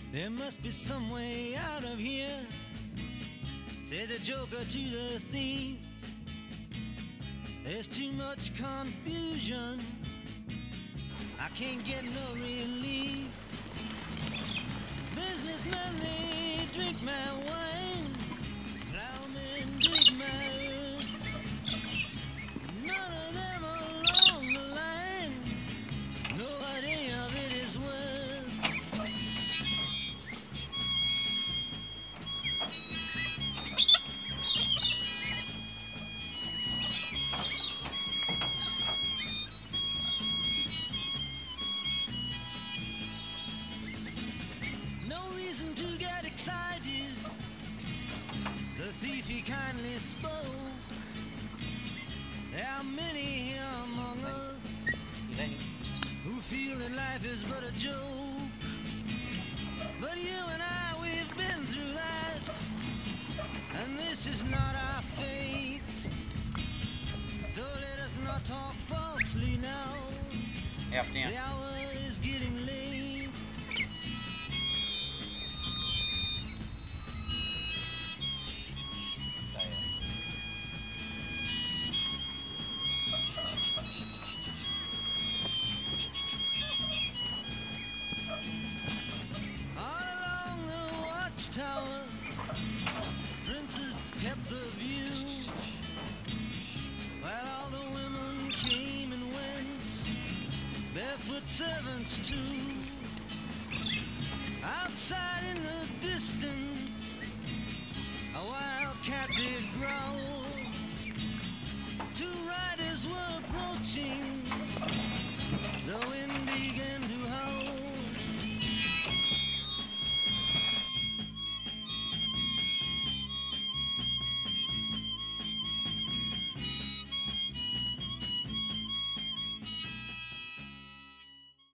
There must be some way out of here, said the joker to the thief. There's too much confusion, I can't get no relief. Businessmen, they drink my wine, plowmen dig my earth. None of them along the line know what any of it is worth. No reason to get excited, the thief he kindly spoke. There are many here among us who feel that life is but a joke. But you and I, we've been through that, and this is not our fate. So let us not talk falsely now. The hour is getting late. Tower, princes kept the view, while all the women came and went, barefoot servants too. Outside in the distance, a wild cat did growl. Two riders were approaching